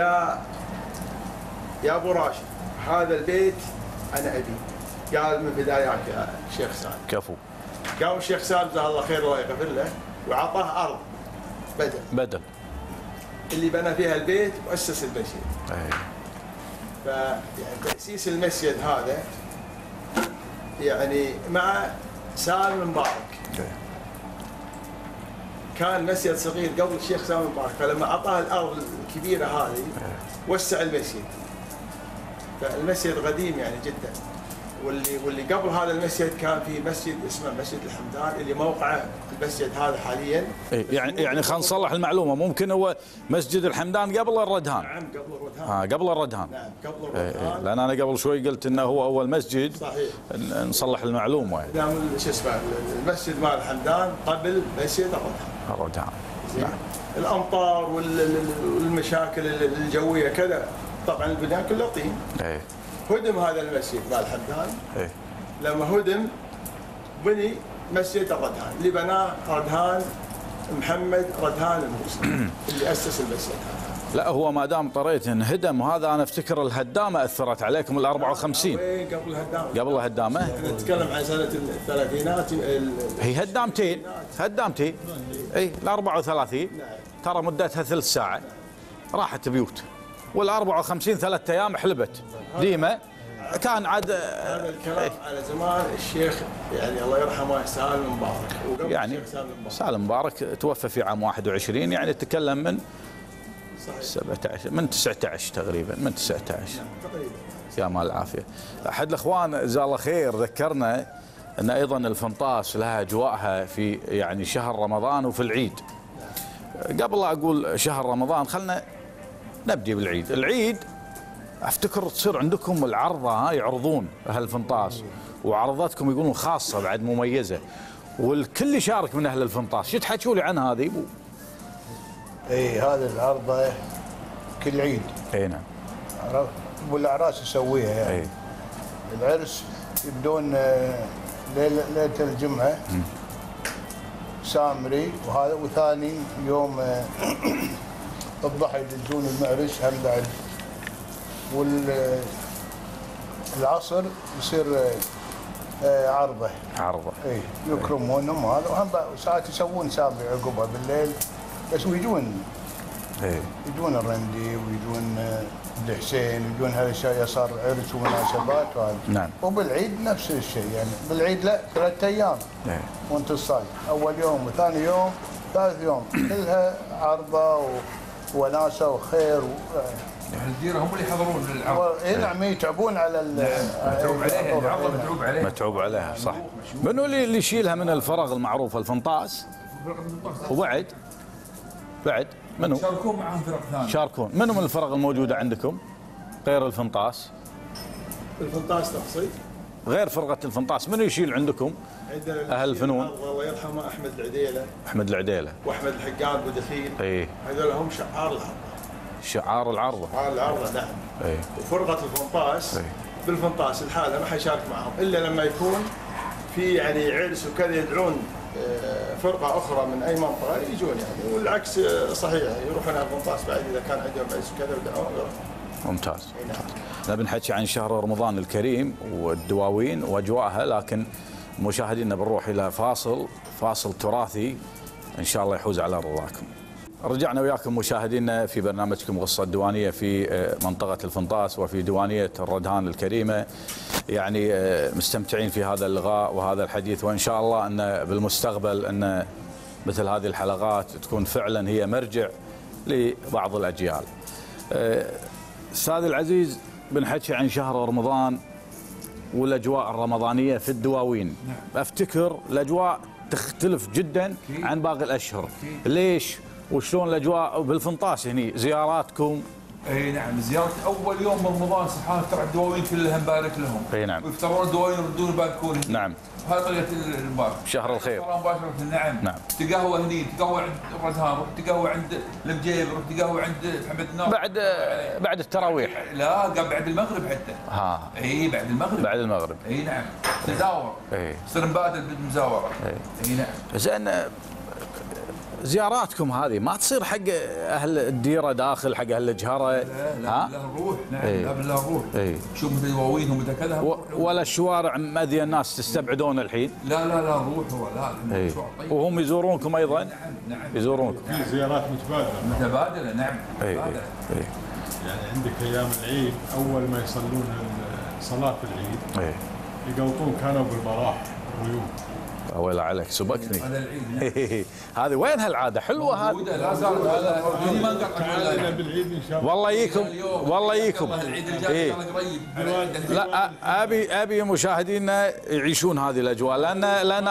Speaker 4: يا ابو راشد هذا البيت انا ابي. قال من بداياك يا شيخ سالم.
Speaker 1: كفو.
Speaker 4: قام الشيخ سالم جزاه الله خير الله يغفر له وعطاه ارض بدل اللي بنى فيها البيت واسس المسجد. فيعني تاسيس المسجد هذا يعني مع سالم المبارك. كان مسجد صغير قبل الشيخ سالم المبارك فلما اعطاه الارض الكبيره هذه وسع المسجد. فالمسجد قديم يعني جدا. واللي قبل هذا المسجد كان في مسجد اسمه مسجد الحمدان اللي موقعه المسجد هذا حاليا.
Speaker 1: يعني خلينا نصلح المعلومه ممكن هو مسجد الحمدان قبل الردهان.
Speaker 4: نعم قبل الردهان.
Speaker 1: قبل الردهان.
Speaker 4: نعم قبل الردهان.
Speaker 1: لان انا قبل شوي قلت انه هو اول مسجد.
Speaker 4: صحيح.
Speaker 1: نصلح المعلومه يعني.
Speaker 4: نعم شو اسمه المسجد مال الحمدان قبل مسجد
Speaker 1: الردهان.
Speaker 4: نعم. الامطار والمشاكل الجويه كذا طبعا البنيان كله طين. هدم هذا المسجد مال الحمدان. لما هدم بني مسجد الردهان اللي بناه ردهان محمد ردهان الموسى اللي اسس المسجد هذا.
Speaker 1: لا هو ما دام طريت انهدم وهذا انا افتكر الهدامه اثرت عليكم ال 54.
Speaker 4: وين قبل الهدامه؟
Speaker 1: قبل الهدامه؟
Speaker 4: احنا نتكلم عن سنه الثلاثينات.
Speaker 1: هي هدامتين اي ال 34 ترى مدتها ثلث ساعه راحت بيوت وال 54 3 ايام حلبت ديمه. كان عاد
Speaker 4: هذا الكلام على زمان الشيخ يعني الله يرحمه سالم مبارك.
Speaker 1: يعني سالم مبارك توفى في عام 21 يعني تكلم من 17 من 19 تقريبا من 19
Speaker 4: تقريبا.
Speaker 1: يا مال العافيه. احد الاخوان جزاه الله خير ذكرنا ان ايضا الفنطاس لها اجواءها في يعني شهر رمضان وفي العيد. قبل لا اقول شهر رمضان خلنا نبدي بالعيد. العيد افتكر تصير عندكم العرضه يعرضون اهل الفنطاس وعرضاتكم يقولون خاصه بعد مميزه والكل يشارك من اهل الفنطاس. شو تحكوا لي عنها هذه؟
Speaker 2: اي هذه العرضه كل عيد.
Speaker 1: اي نعم.
Speaker 2: والاعراس يسويها يعني. العرس يبدون ليله الجمعه سامري وهذا وثاني يوم الضحى يدزون المعرس هم بعد. والعصر يصير عرضه. اي يكرمونهم هذا وهم ساعات يسوون سامري عقبها بالليل بس ويجون. يجون الرندي ويجون الحسين ويجون هالاشياء صار عرس ومناسبات وهذا.
Speaker 1: نعم.
Speaker 2: وبالعيد نفس الشيء يعني بالعيد لا 3 ايام. وانت الصايم اول يوم وثاني يوم ثالث يوم كلها عرضه وناسه وخير
Speaker 5: يعني الديره هم اللي يحضرون العرض.
Speaker 2: اي نعم يتعبون على
Speaker 5: متعوب عليها العرضه متعوب عليها.
Speaker 1: متعوب عليها صح. منو اللي يشيلها من الفرغ المعروف الفنطاس؟ وبعد منو؟
Speaker 5: شاركون معهم فرق ثانيه.
Speaker 1: شاركون. منو من الفرق الموجوده عندكم غير الفنطاس؟
Speaker 4: الفنطاس تقصي.
Speaker 1: غير فرقه الفنطاس منو يشيل عندكم؟
Speaker 4: عندنا
Speaker 1: اهل الفنون
Speaker 4: الله يرحمه احمد العديله.
Speaker 1: احمد العديله
Speaker 4: واحمد الحقان ودخيل.
Speaker 1: اي
Speaker 4: هذول هم شعار العرضه.
Speaker 1: شعار العرضه.
Speaker 4: شعار العرضه نعم.
Speaker 1: اي
Speaker 4: وفرقه الفنطاس
Speaker 1: أي.
Speaker 4: بالفنطاس الحالة ما حيشارك معهم الا لما يكون في يعني عرس وكذا يدعون فرقه اخرى من اي منطقه يجون يعني، والعكس صحيح يروحون على الفنطاس بعد اذا كان عندهم عرس وكذا ودعون.
Speaker 1: ممتاز. احنا بنحكي عن شهر رمضان الكريم والدواوين واجواءها، لكن مشاهدينا بنروح الى فاصل تراثي ان شاء الله يحوز على رضاكم. رجعنا وياكم مشاهدينا في برنامجكم غصة الديوانية في منطقة الفنطاس وفي ديوانية الردهان الكريمة. يعني مستمتعين في هذا اللقاء وهذا الحديث، وإن شاء الله أن بالمستقبل أن مثل هذه الحلقات تكون فعلا هي مرجع لبعض الأجيال. أستاذ العزيز بنحكي عن شهر رمضان والأجواء الرمضانية في الدواوين. أفتكر الأجواء تختلف جدا عن باقي الأشهر. ليش؟ وشلون الاجواء بالفنطاس هني زياراتكم؟
Speaker 5: اي نعم، زيارة اول يوم من رمضان سبحان الله الدواوين كلها نبارك لهم.
Speaker 1: اي نعم.
Speaker 5: ويفطرون الدواوين يردون يباركون.
Speaker 1: نعم.
Speaker 5: هذه طريقة المبارك.
Speaker 1: شهر الخير.
Speaker 5: مباشرة. نعم.
Speaker 1: نعم.
Speaker 5: تقهوى هني، تقهوى عند الردهان، روح تقهوى عند المجيب، روح تقهوى عند محمد ناصر.
Speaker 1: بعد التراويح.
Speaker 5: لا قبل بعد المغرب حتى.
Speaker 1: ها.
Speaker 5: اي بعد المغرب.
Speaker 1: بعد المغرب.
Speaker 5: اي نعم. تداور.
Speaker 1: اي.
Speaker 5: يصير نبادل بالمزاورة. اي نعم.
Speaker 1: زين زياراتكم هذه ما تصير حق اهل الديره داخل، حق اهل الجهره؟
Speaker 5: لا لا نروح. نعم لا بالله نروح. شوف مثل دواوين ومثل كذا.
Speaker 1: ولا الشوارع مأذية الناس تستبعدون الحين؟
Speaker 5: لا نروح هو لا.
Speaker 1: طيب. وهم يزورونكم ايضا؟
Speaker 5: نعم.
Speaker 1: يزورونكم.
Speaker 3: في زيارات
Speaker 5: متبادله. نعم.
Speaker 3: يعني عندك ايام العيد اول ما يصلون صلاه العيد يقوطون كانوا بالبراح الريوق.
Speaker 1: ويلا عليك سبقتني.
Speaker 5: هذا العيد.
Speaker 1: هذه وين هالعاده حلوه هذه؟
Speaker 5: لا زالت ما انقطعت
Speaker 3: بالعيد ان شاء الله.
Speaker 1: والله يجيكم والله يجيكم.
Speaker 5: العيد الجاي قريب.
Speaker 1: لا ابي مشاهدينا يعيشون هذه الاجواء، لان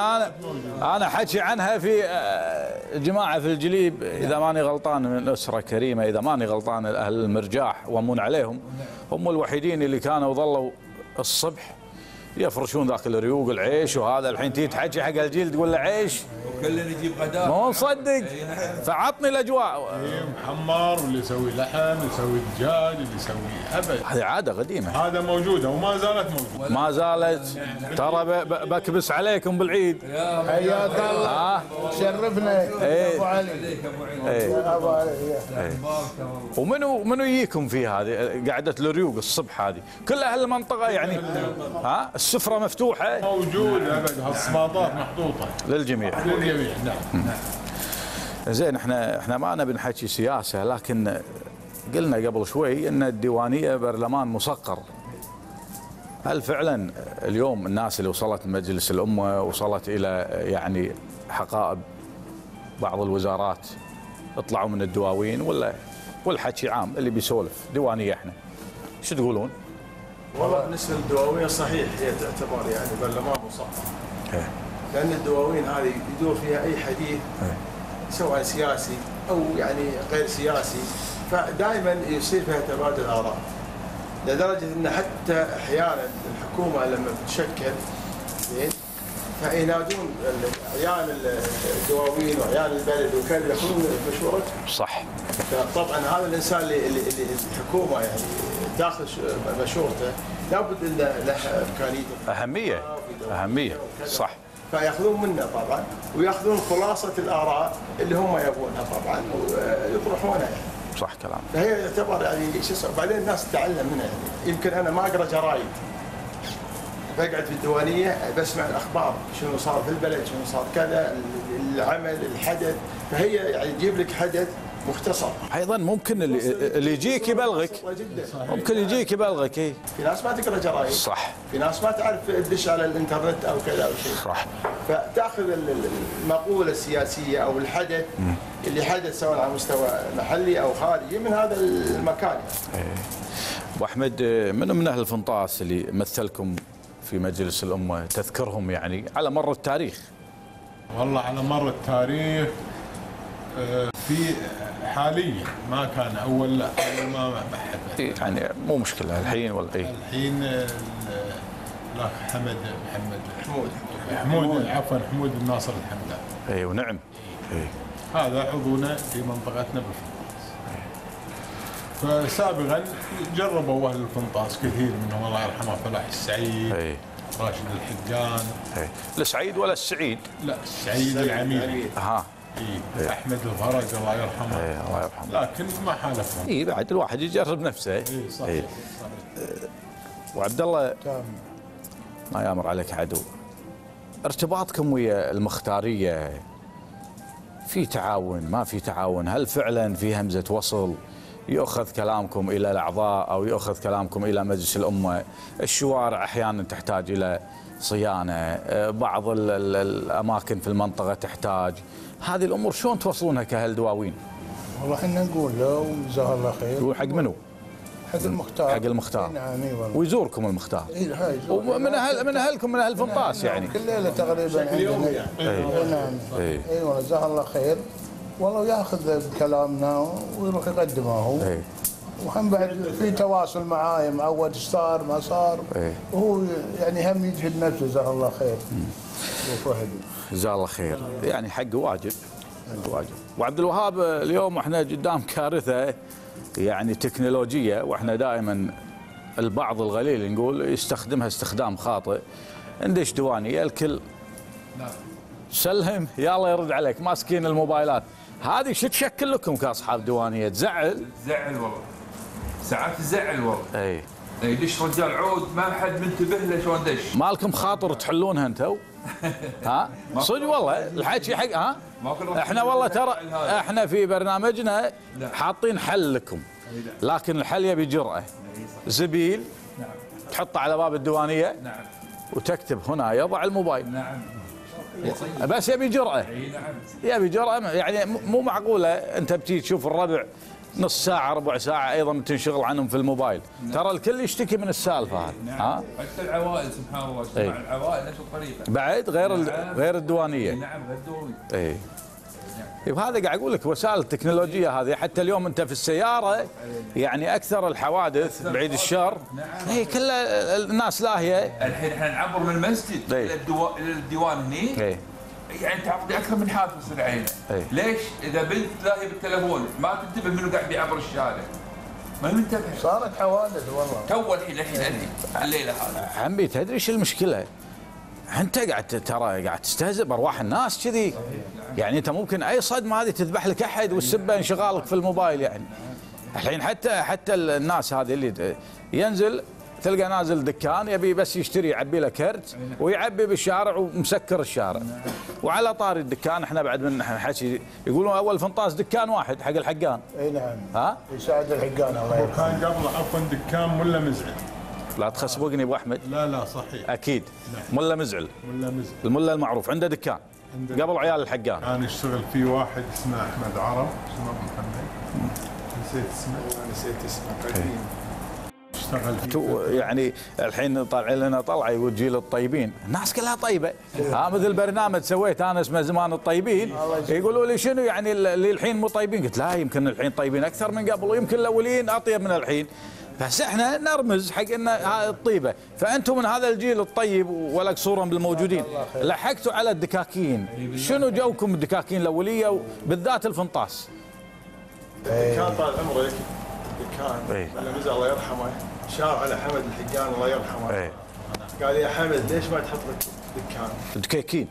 Speaker 1: انا حكي عنها في جماعه في الجليب اذا ماني غلطان من اسره كريمه، اذا ماني غلطان اهل المرجاح وامون عليهم، هم الوحيدين اللي كانوا ظلوا الصبح يفرشون ذاك الريوق العيش، وهذا الحين تيجي تحكي حق الجيل تقول له عيش
Speaker 5: وكلنا يجيب غداء
Speaker 1: مو مصدق. فعطني الاجواء.
Speaker 3: محمر واللي يسوي لحم، اللي يسوي دجاج، اللي يسوي ابد.
Speaker 1: هذه عاده قديمه.
Speaker 3: هذا موجوده وما زالت موجوده.
Speaker 1: ما زالت. ترى بكبس عليكم بالعيد.
Speaker 2: حياك الله. شرفنا ابو علي. ابو علي.
Speaker 1: ومنو يجيكم في هذه قعده الريوق الصبح هذه؟ كل اهل المنطقه يعني؟ ها السفره مفتوحه؟
Speaker 3: موجود ابد، هالصماطات محطوطه
Speaker 1: للجميع.
Speaker 3: للجميع. نعم.
Speaker 1: زين احنا ما نبي نحكي سياسه، لكن قلنا قبل شوي ان الديوانيه برلمان مصقر. هل فعلا اليوم الناس اللي وصلت مجلس الامه وصلت الى يعني حقائب بعض الوزارات اطلعوا من الدواوين، ولا والحكي عام اللي بيسولف ديوانيه احنا؟ شو تقولون؟
Speaker 4: والله بالنسبه للدواوين صحيح هي تعتبر يعني برلمان مصقر. لان الدواوين هذه يدور فيها اي حديث سواء سياسي او يعني غير سياسي، فدائما يصير فيها تبادل اراء، لدرجه ان حتى احيانا الحكومه لما بتشكل زين فينادون اعيان الدواوين واعيان البلد وكذا ياخذون مشورتهم.
Speaker 1: صح.
Speaker 4: طبعا هذا الانسان اللي الحكومه يعني داخل مشورته لابد ان له امكانيه
Speaker 1: اهميه. صح.
Speaker 4: فياخذون منه طبعا وياخذون خلاصه الاراء اللي هم يبونها طبعا ويطرحونها يعني.
Speaker 1: صح كلام.
Speaker 4: فهي يعتبر يعني شو اسمه، بعدين الناس تتعلم منها يعني. يمكن انا ما اقرا جرايد، بقعد في الديوانيه بسمع الاخبار، شنو صار في البلد، شنو صار كذا، العمل، الحدث، فهي يعني تجيب لك حدث مختصر.
Speaker 1: ايضا ممكن اللي يجيك يبلغك. ممكن يجيك يبلغك. في
Speaker 4: ناس ما تقرا جرايد.
Speaker 1: صح.
Speaker 4: في ناس ما تعرف تدش على الانترنت او كذا او شيء.
Speaker 1: صح.
Speaker 4: فتاخذ المقوله السياسيه او الحدث اللي حدث سواء على مستوى محلي او خارجي من هذا المكان.
Speaker 1: ابو احمد، من اهل الفنطاس اللي مثلكم في مجلس الامه تذكرهم يعني على مر التاريخ؟
Speaker 3: والله على مر التاريخ في حاليا ما كان اول، لا اول ما بحث
Speaker 1: يعني مو مشكله الحين ولا اي؟
Speaker 3: الحين الاخ حمود عفوا حمود الناصر الحمدان.
Speaker 1: اي ونعم. اي
Speaker 3: هذا عضونا في منطقتنا بالفنطاس. فسابقا جربوا اهل الفنطاس كثير منهم الله يرحمه فلاح السعيد.
Speaker 1: اي
Speaker 3: راشد الحجان.
Speaker 1: اي السعيد ولا السعيد؟
Speaker 3: لا السعيد العميدي.
Speaker 1: ها
Speaker 3: إيه. احمد الفرج الله يرحمه.
Speaker 1: اي الله يرحمه.
Speaker 3: لكن ما حالفهم.
Speaker 1: اي بعد الواحد يجرب نفسه.
Speaker 3: اي صحيح.
Speaker 1: إيه. وعبد الله ما يامر عليك عدو، ارتباطكم ويا المختاريه في تعاون ما في تعاون؟ هل فعلا في همزه وصل يؤخذ كلامكم الى الاعضاء او يؤخذ كلامكم الى مجلس الامه؟ الشوارع احيانا تحتاج الى صيانه، بعض الاماكن في المنطقه تحتاج، هذه الامور شلون توصلونها كاهل دواوين؟
Speaker 2: والله احنا نقول له جزاه الله خير.
Speaker 1: يقول حق منو؟
Speaker 2: حق المختار.
Speaker 1: حق المختار.
Speaker 2: نعم اي والله.
Speaker 1: ويزوركم المختار.
Speaker 2: اي هاي
Speaker 1: ومن اهلكم من اهل فنطاس يعني.
Speaker 2: كل ليله تقريبا عندنا. نعم. اي والله جزاه الله خير. والله ياخذ بكلامنا ويروح يقدمه هو. وهم بعد في تواصل معاي معود صار ما صار. وهو يعني هم يجهد نفسه جزاه الله خير. وفهد.
Speaker 1: جزاه الله خير، يعني حقه واجب. واجب. وعبد الوهاب اليوم احنا قدام كارثه يعني تكنولوجيه، واحنا دائما البعض القليل نقول يستخدمها استخدام خاطئ. ندش دوانيه الكل سلم يلا يرد عليك ماسكين الموبايلات، هذه شو تشكل لكم كاصحاب دوانيه؟ تزعل
Speaker 5: والله ساعات تزعل والله.
Speaker 1: اي
Speaker 5: يدش رجال عود ما حد منتبه له شلون دش.
Speaker 1: مالكم خاطر تحلونها انتم؟ ها صدق والله الحكي حق ها؟ احنا والله ترى احنا في برنامجنا حاطين حل لكم، لكن الحل يبي جرأة. زبيل تحطه على باب الديوانية وتكتب هنا يضع الموبايل. بس يبي جرأة. يبي جرأة، يعني مو معقولة انت بتيجي تشوف الربع نص ساعة ربع ساعة ايضا تنشغل عنهم في الموبايل. ترى الكل يشتكي من السالفة هذه. ها؟
Speaker 5: حتى العوائل سبحان الله اجتماع العوائل نفس الطريقة.
Speaker 1: بعد غير الديوانية.
Speaker 5: نعم غير الديوانية.
Speaker 1: اي وهذا قاعد اقول لك وسائل التكنولوجيا هذه، حتى اليوم انت في السياره يعني اكثر الحوادث بعيد الشر هي كلها الناس لاهيه.
Speaker 5: الحين احنا نعبر من المسجد الى الديوان هني يعني تعطي اكثر من حافز العين. ليش؟ اذا بنت لاهيه بالتليفون ما تنتبه منو قاعد بيعبر الشارع. ما منتبه.
Speaker 2: صارت حوادث والله.
Speaker 5: تو الحين الليله هذه.
Speaker 1: عمي تدري ايش المشكله؟ انت قاعد ترى قاعد تستهزئ بارواح الناس كذي. يعني انت ممكن اي صدمه هذه تذبح لك احد والسبه انشغالك في الموبايل يعني. الحين حتى الناس هذه اللي ينزل تلقى نازل دكان يبي بس يشتري يعبي له كرت ويعبي بالشارع ومسكر الشارع. وعلى طاري الدكان احنا بعد من حكي يقولون اول فنطاس دكان واحد حق الحقان.
Speaker 2: اي نعم.
Speaker 1: ها؟
Speaker 2: يساعد الحقان الله يرحمه.
Speaker 3: وكان قبل عفوا دكان ملا مزعل.
Speaker 1: لا تخسبقني ابو احمد.
Speaker 3: لا صحيح.
Speaker 1: اكيد. ملا مزعل.
Speaker 3: ملا مزعل.
Speaker 1: الملا المعروف عنده دكان. قبل عيال الحقان.
Speaker 3: كان يشتغل فيه واحد اسمه احمد عرب، اسمه ابو محمد. نسيت اسمه قديم. اشتغل فيه.
Speaker 1: يعني الحين طالع لنا طلعه يقول جيل الطيبين، الناس كلها طيبه. ها مثل برنامج سويت انا اسمه زمان الطيبين، يقولوا لي شنو يعني اللي الحين مو طيبين؟ قلت لا يمكن الحين طيبين اكثر من قبل ويمكن الاولين اطيب من الحين. بس احنا نرمز حق ان هذه الطيبه، فانتم من هذا الجيل الطيب ولا قصورا بالموجودين لحقتوا على الدكاكين. شنو جوكم الدكاكين الاوليه وبالذات الفنطاس؟
Speaker 4: كان طال عمرك الدكان لما نزل الله يرحمه شار على حمد الحقان الله يرحمه. قال يا حمد ليش ما تحط لك دكان؟
Speaker 1: دكاكين.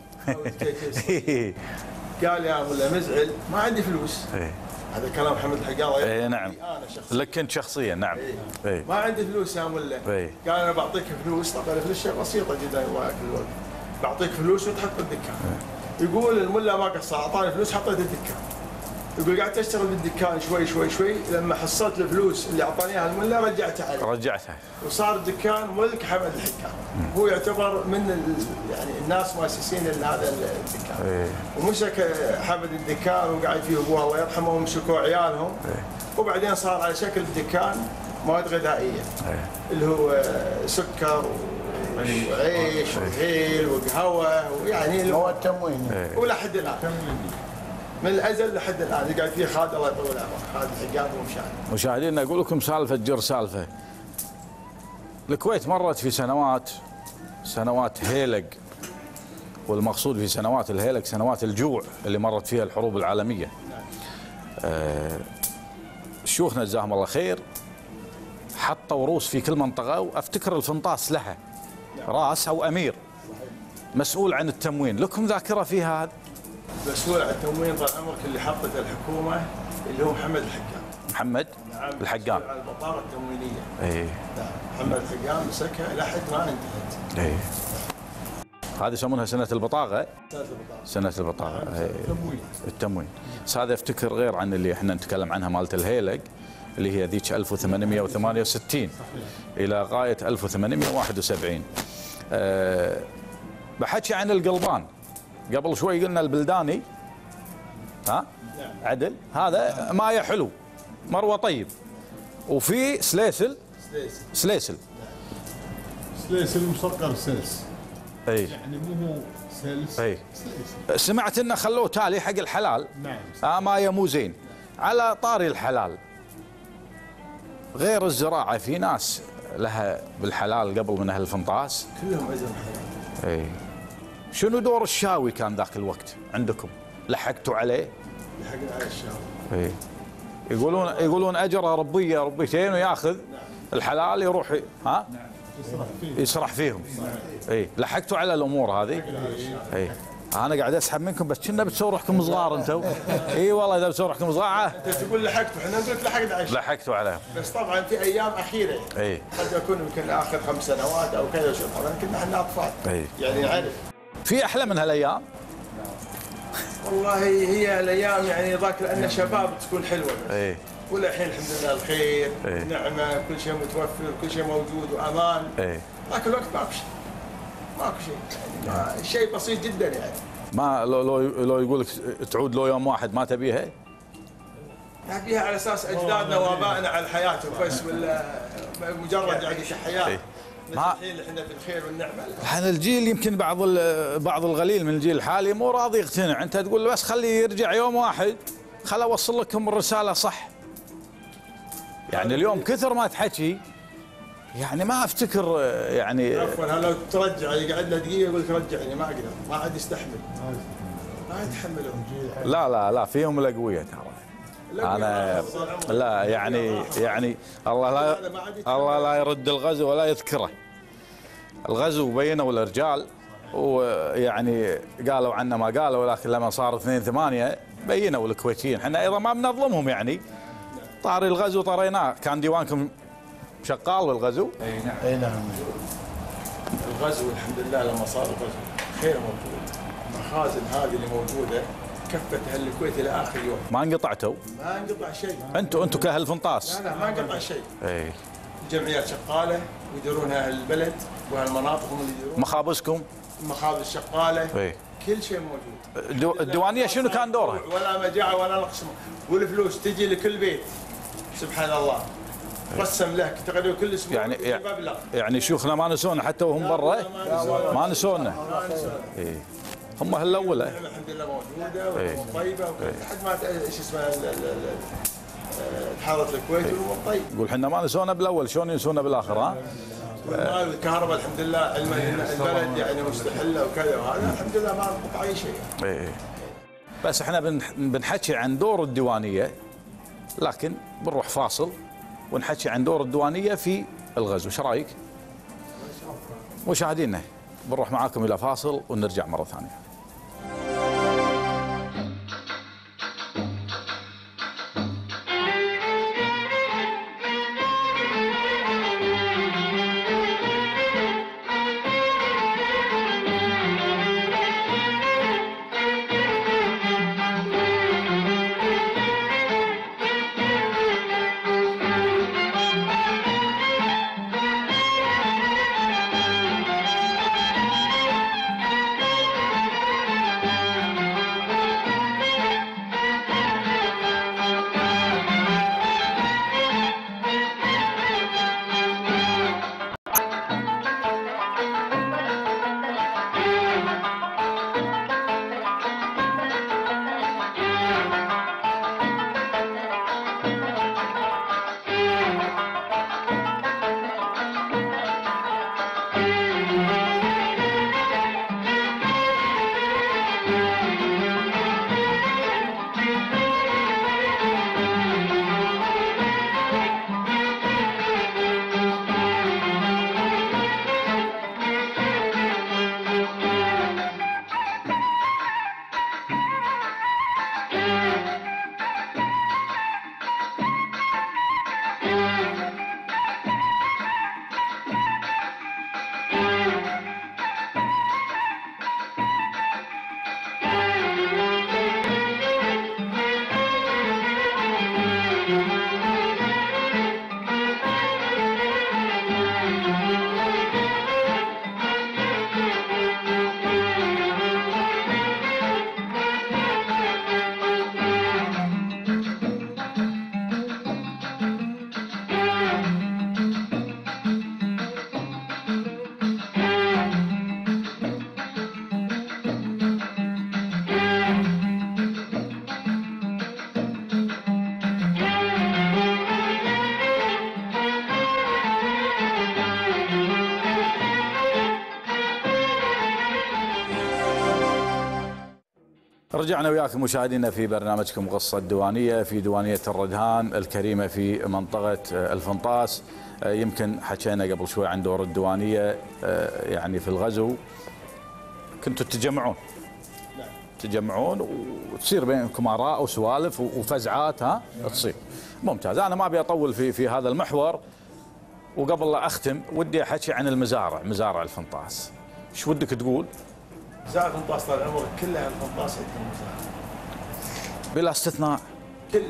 Speaker 4: قال يا ولا مزعل ما عندي فلوس. هذا كلام حمد الحقان الله يرحمه.
Speaker 1: نعم.
Speaker 4: انا شخصيا.
Speaker 1: لك انت شخصيا نعم.
Speaker 4: ما عندي فلوس يا ملا. قال انا بعطيك فلوس، طبعا الفلوس شيء بسيطه جدا الله ياكل الوقت. بعطيك فلوس وتحط الدكان. يقول الملا ما قصر اعطاني فلوس حطيت الدكان. يقول قعدت اشتغل بالدكان شوي لما حصلت الفلوس اللي اعطاني اياها الملا رجعتها عليه.
Speaker 1: رجعتها.
Speaker 4: وصار الدكان ملك حمد الحقان. هو يعتبر من يعني الناس مؤسسين لهذا الدكان. ومسك حمد الدكان وقعد فيه ابوه الله يرحمه ومسكوا عيالهم. وبعدين صار على شكل دكان مواد غذائيه. اللي هو سكر وعيش وهيل وقهوه ويعني
Speaker 2: مواد تموين.
Speaker 4: ولحد الان. من الازل لحد الان يقعد فيه خالد الله يطول عمره، خالد الحقام ومشاهد.
Speaker 1: مشاهدينا اقول لكم سالفه جر سالفه. الكويت مرت في سنوات هيلق، والمقصود في سنوات الهيلق سنوات الجوع اللي مرت فيها الحروب العالميه. شيوخنا جزاهم الله خير حطوا روس في كل منطقه، وافتكر الفنطاس لها راس او امير مسؤول عن التموين. لكم ذاكره في هذا؟
Speaker 4: مسؤول عن التموين طال عمرك اللي حطت الحكومه اللي هو محمد الحقام.
Speaker 1: محمد الحقام.
Speaker 4: مسؤول عن البطاقه التموينيه.
Speaker 1: اي
Speaker 4: نعم، محمد الحقام مسكها لحد ما انتهت.
Speaker 1: اي هذه يسمونها سنه البطاقه.
Speaker 4: سنه البطاقه.
Speaker 1: سنه البطاقه. التموين. بس هذا افتكر غير عن اللي احنا نتكلم عنها مالت الهيلق اللي هي ذيك 1868 الى غايه 1871. بحكي عن القلبان. قبل شوي قلنا البلداني، ها عدل، هذا مايه حلو مروه طيب، وفي سليسل
Speaker 3: مصقر سلس.
Speaker 1: اي
Speaker 3: يعني مو هو سلس.
Speaker 1: اي
Speaker 3: سلس.
Speaker 1: سمعت انه خلوه تالي حق الحلال.
Speaker 3: نعم.
Speaker 1: مايه مو زين. على طاري الحلال، غير الزراعه في ناس لها بالحلال قبل من اهل الفنطاس.
Speaker 4: كلهم عندهم حلال.
Speaker 1: اي شنو دور الشاوي كان ذاك الوقت عندكم؟ لحقتوا عليه؟
Speaker 4: لحقنا على الشاوي.
Speaker 1: اي يقولون اجره ربيه ربيتين وياخذ الحلال يروح ها؟ يسرح فيهم. اي لحقتوا على الامور هذه؟ اي انا قاعد اسحب منكم بس كنا بتسووا روحكم صغار انتم. اي والله اذا بتسووا روحكم صغار.
Speaker 4: انت تقول لحقتوا، احنا نقول لحقنا على الشاوي.
Speaker 1: لحقتوا عليهم.
Speaker 4: بس طبعا في ايام اخيره
Speaker 1: اي
Speaker 4: قد يكون يمكن اخر 5 سنوات او كذا، شوف طبعا كنا احنا اطفال.
Speaker 1: اي
Speaker 4: يعني نعرف.
Speaker 1: في احلى من هالايام؟
Speaker 4: والله هي الايام يعني ذاك لان شباب تكون حلوه بس.
Speaker 1: اي
Speaker 4: والحين الحمد لله الخير،
Speaker 1: إيه.
Speaker 4: نعمه، كل شيء متوفر، كل شيء موجود وامان.
Speaker 1: اي
Speaker 4: ذاك الوقت ماكو شيء. ماكو شيء، يعني شيء بسيط جدا يعني.
Speaker 1: ما لو يقول لك تعود لو يوم واحد ما تبيها؟
Speaker 4: نبيها على اساس اجدادنا وابائنا على حياتهم بس، ولا مجرد يعني كحياه.
Speaker 1: إيه.
Speaker 4: مثل الحين احنا في الخير والنعمه.
Speaker 1: الحين الجيل يمكن بعض القليل من الجيل الحالي مو راضي يقتنع. انت تقول له بس خليه يرجع يوم واحد، خل اوصل لكم الرساله صح. يعني اليوم كثر ما تحكي، يعني ما افتكر يعني.
Speaker 4: عفوا لو ترجع يقعد له دقيقه يقول لك رجعني، ما اقدر، ما عاد يستحمل، ما يتحملون.
Speaker 1: لا فيهم الاقوياء ترى. انا لا يعني الله لا يرد الغزو ولا يذكره. الغزو بينوا الرجال، ويعني قالوا عنا ما قالوا، لكن لما صار 2-8 بينوا الكويتيين. احنا ايضا ما بنظلمهم يعني. طاري الغزو طريناه. كان ديوانكم شغال والغزو؟
Speaker 4: اي نعم.
Speaker 2: اي نعم.
Speaker 4: الغزو الحمد لله لما صار الغزو خير موجود. المخازن هذه اللي موجوده كفت اهل الكويت الى اخر يوم.
Speaker 1: ما انقطعتوا؟
Speaker 4: ما انقطع شيء.
Speaker 1: انتم كاهل فنطاس؟
Speaker 4: لا ما انقطع شيء.
Speaker 1: اي
Speaker 4: جمعيات شغاله ويديرونها اهل البلد واهالمناطق هم اللي يديرون.
Speaker 1: مخابزكم؟
Speaker 4: مخابز شغاله.
Speaker 1: اي
Speaker 4: كل شيء موجود.
Speaker 1: الديوانيه شنو كان دورها؟
Speaker 4: ولا مجاعه ولا نقص، والفلوس تجي لكل بيت. سبحان الله. قسم لك تقريبا كل اسبوع
Speaker 1: يعني شيوخنا ما نسونا حتى وهم برا؟ ما نسونا. اي هم هالاولى.
Speaker 4: الحمد لله موجوده وطيبه لحد ما ايش اسمها حاره الكويت والامور طيب.
Speaker 1: يقول احنا ما نسونا بالاول، شلون ينسونا بالاخر؟ ها؟
Speaker 4: الكهرباء الحمد لله، علما ان البلد يعني مستحله وكذا، وهذا الحمد لله ما انقطع اي شيء.
Speaker 1: اي بس احنا بنحكي عن دور الديوانيه، لكن بنروح فاصل ونحكي عن دور الديوانيه في الغزو. ايش رايك؟ مشاهدينا بنروح معاكم الى فاصل ونرجع مره ثانيه. رجعنا وياكم مشاهدينا في برنامجكم قصة الديوانية في ديوانية الردهان الكريمة في منطقة الفنطاس. يمكن حكينا قبل شوي عن دور الديوانية يعني في الغزو كنتوا تجمعون وتصير بينكم آراء وسوالف وفزعات تصير. ممتاز. أنا ما أبي أطول في هذا المحور، وقبل لا أختم ودي أحكي عن مزارع الفنطاس. ايش ودك تقول؟
Speaker 4: مزارع الفنطاس طال عمرك كلها الفنطاس عندهم مزارع
Speaker 1: بلا استثناء
Speaker 4: كلهم،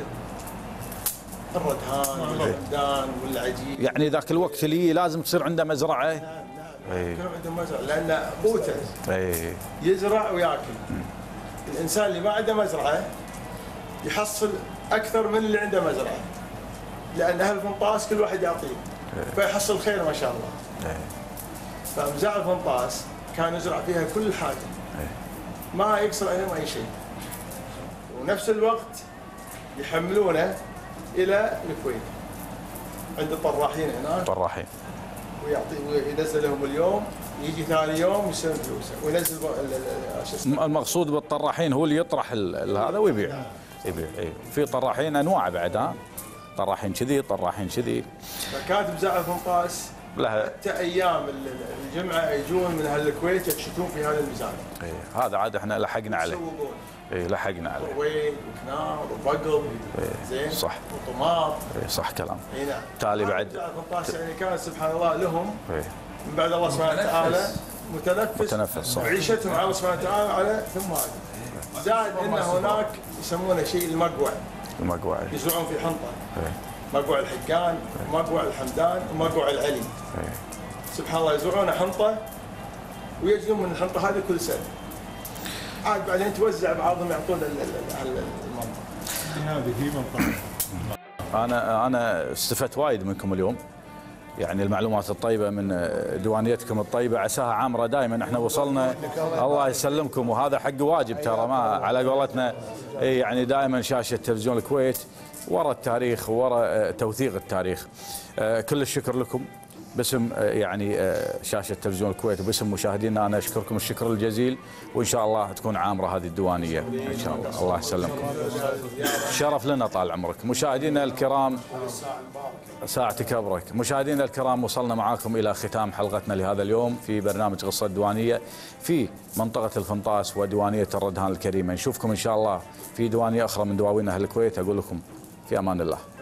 Speaker 4: الردهان والعمدان والعجيب.
Speaker 1: يعني ذاك الوقت اللي لازم تصير عنده مزرعه.
Speaker 4: نعم كلهم عندهم مزرعه لان بوته يزرع وياكل. الانسان اللي ما عنده مزرعه يحصل اكثر من اللي عنده مزرعه، لان اهل الفنطاس كل واحد يعطيه فيحصل خير ما شاء الله. فمزارع الفنطاس كان يزرع فيها كل حاجه ما يقصر عليهم اي شيء، ونفس الوقت يحملونه الى الكويت عند الطراحين هناك.
Speaker 1: طراحين
Speaker 4: وينزل لهم اليوم، يجي ثاني يوم يستلم فلوسه وينزل
Speaker 1: المقصود بالطراحين هو اللي يطرح هذا ويبيع. في طراحين انواع بعد، طراحين كذي طراحين كذي.
Speaker 4: فكانت مزارع الفنطاس
Speaker 1: لها
Speaker 4: حتى ايام الجمعه يجون من اهل الكويت يكشتون في هذا المزارع.
Speaker 1: هذا عاد احنا لحقنا عليه. لحقنا عليه.
Speaker 4: وين وكنار وبقل زين
Speaker 1: صح
Speaker 4: وطماط.
Speaker 1: صح كلام.
Speaker 4: اي نعم.
Speaker 1: تالي بعد
Speaker 4: مزارع الفنطاس يعني كان سبحان الله لهم من بعد الله سبحانه وتعالى متنفس
Speaker 1: صح.
Speaker 4: وعيشتهم على الله سبحانه وتعالى على ثم هذا. زائد ان هناك يسمونه شيء المقوع. يزرعون في حنطه. مقوع الحقان ومقوع الحمدان ومقوع العلي. سبحان الله يزرعون حنطه ويجنون من الحنطه هذه كل سنه. عاد بعدين توزع بعضهم يعطون اهل المنطقه.
Speaker 3: هذه هي منطقه.
Speaker 1: انا استفدت وايد منكم اليوم، يعني المعلومات الطيبه من ديوانيتكم الطيبه، عساها عامره دائما. احنا وصلنا الله يسلمكم، وهذا حق واجب ترى، ما على قولتنا يعني دائما شاشه تلفزيون الكويت ورا التاريخ ورا توثيق التاريخ. كل الشكر لكم باسم يعني شاشه تلفزيون الكويت وباسم مشاهدينا. انا اشكركم الشكر الجزيل، وان شاء الله تكون عامره هذه الديوانيه ان شاء الله. الله يسلمكم، شرف لنا طال عمرك. مشاهدينا الكرام ساعتك ابرك. مشاهدينا الكرام وصلنا معاكم الى ختام حلقتنا لهذا اليوم في برنامج قصه الديوانيه في منطقه الفنطاس وديوانيه الردهان الكريمه. نشوفكم ان شاء الله في ديوانيه اخرى من دواوين اهل الكويت. اقول لكم في امان الله.